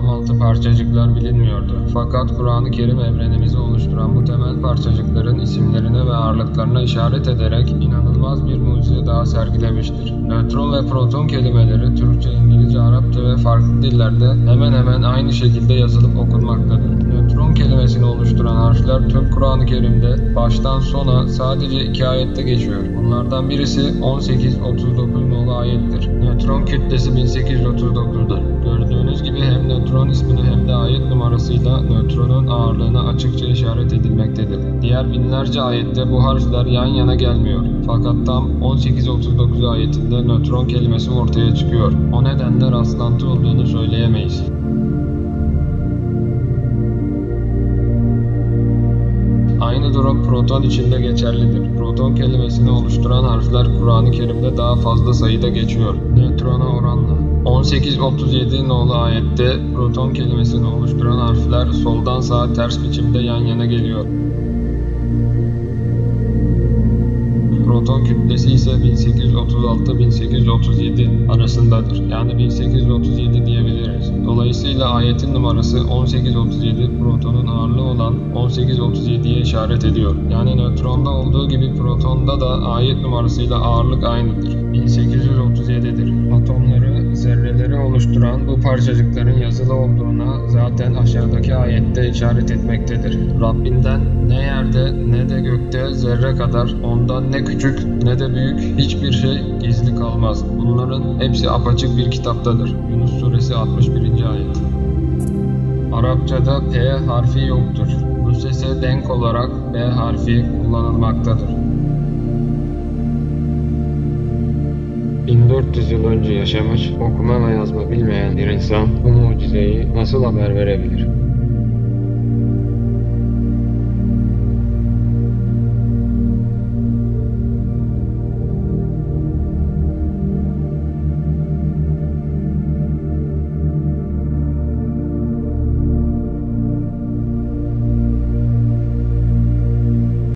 tam altı parçacıklar bilinmiyordu. Fakat Kur'an-ı Kerim evrenimizi oluşturan bu temel parçacıkların isimlerine ve ağırlıklarına işaret ederek inanılmaz bir mucize daha sergilemiştir. Nötron ve proton kelimeleri Türkçe, İngilizce, Arapça ve farklı dillerde hemen hemen aynı şekilde yazılıp okunmaktadır. Nötron kelimesini oluşturan harfler tüm Kur'an-ı Kerim'de baştan sona sadece 2 ayette geçiyor. Bunlardan birisi 1839 nolu ayettir. Nötron kütlesi 1839'dur. Gördüğünüz gibi hem nötron ismini hem de ayet numarasıyla nötronun ağırlığına açıkça işaret edilmektedir. Diğer binlerce ayette bu harfler yan yana gelmiyor. Fakat tam 1839 ayetinde nötron kelimesi ortaya çıkıyor. O nedenle rastlantı olduğunu söyleyemeyiz. Aynı durum proton için de geçerlidir. Proton kelimesini oluşturan harfler Kur'an-ı Kerim'de daha fazla sayıda geçiyor. Nötrona oranla. 1837 nolu ayette proton kelimesini oluşturan harfler soldan sağa ters biçimde yan yana geliyor. Proton kütlesi ise 1836-1837 arasındadır. Yani 1837 diyebiliriz. Dolayısıyla ayetin numarası 1837 protonun ağırlığı olan 1837'ye işaret ediyor. Yani nötronda olduğu gibi protonda da ayet numarasıyla ağırlık aynıdır. 1837'dir. Atomları, zerreleri oluşturan bu parçacıkların yazılı olduğuna zaten aşağıdaki ayette işaret etmektedir. Rabbinden ne yerde ne de gökte zerre kadar, ondan ne küçük ne de büyük hiçbir şey gizli kalmaz. Bunların hepsi apaçık bir kitaptadır. Yunus suresi 61. ayet. Arapçada P harfi yoktur. Bu sese denk olarak B harfi kullanılmaktadır. 1400 yıl önce yaşamış, okuma ve yazma bilmeyen bir insan bu mucizeyi nasıl haber verebilir?